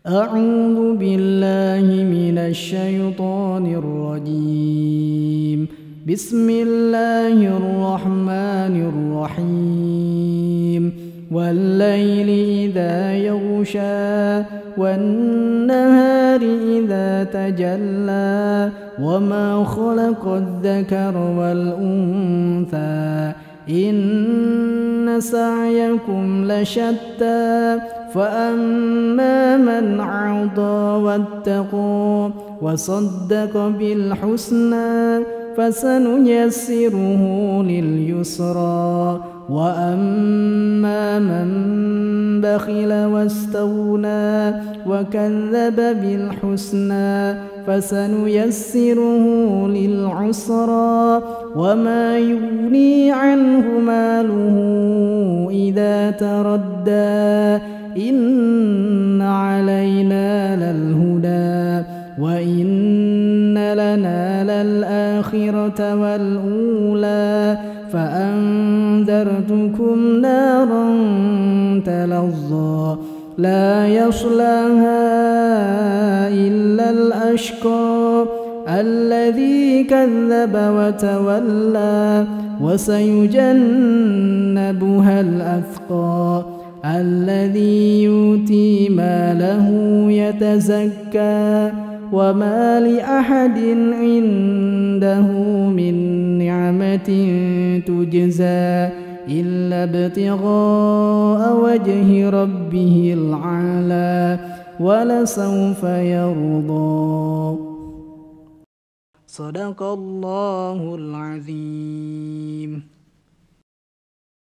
أعوذ بالله من الشيطان الرجيم. بسم الله الرحمن الرحيم. والليل إذا يغشى والنهار إذا تجلى وما خلق الذكر والأنثى إن سعيكم لشتى فأما من أعطى واتقى وصدق بالحسنى فسنيسره لليسرى وأما من بخل واستغنى وكذب بالحسنى فسنيسره للعسرى وما يغني عنه ماله إذا تردى إن علينا للهدى وإن لنا للآخرة والأولى فأنذرتكم نارا تلظى لا يصلاها إلا الأشقى الذي كذب وتولى وسيجنبها الأتقى الذي يؤتي ماله يتزكى وما لأحد عنده من نعمة تجزى إلا ابتغاء وجه ربه الأعلى ولسوف يرضى. صدق الله العظيم.